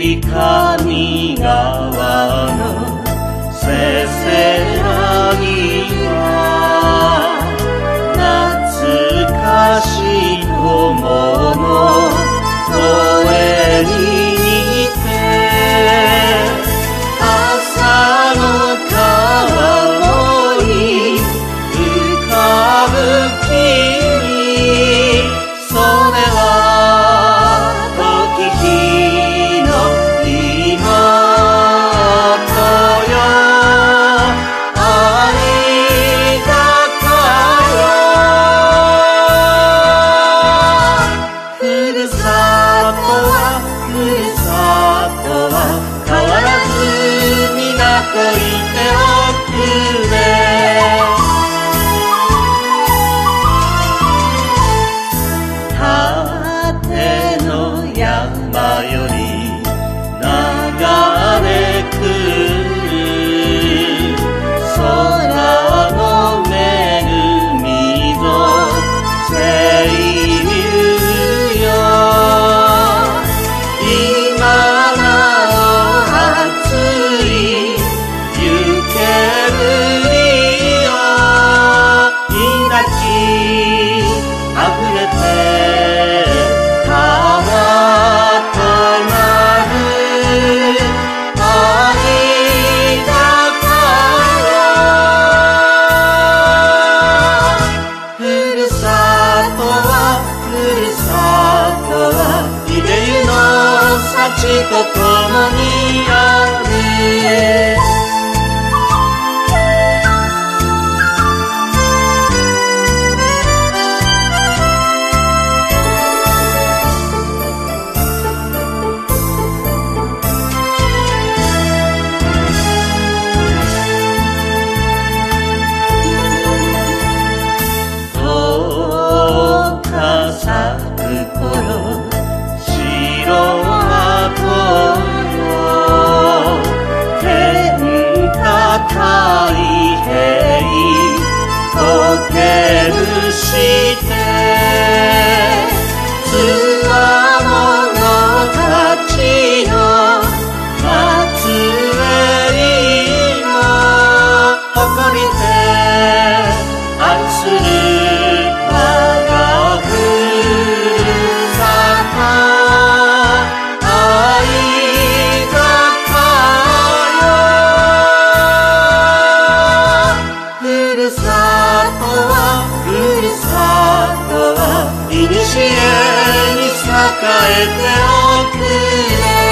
上川のせせらぎは懐かしい友の声に似て朝の川に浮かぶ君、それは時日の妹よ、ありがたよ。ふるさとは変わらず港いておくれ。縦の山より流れ来る空の恵みぞ清流よ、今なお熱い湯けむりよ、抱き溢れて川となる、ありがたよ。ふるさとは秀湯の幸とともにある。咲く頃白跡よ、天下太平溶けるしてつわものたちの末裔も誇りで愛する我がふるさと、ありがたよ。ふるさとは古に栄えておくれ。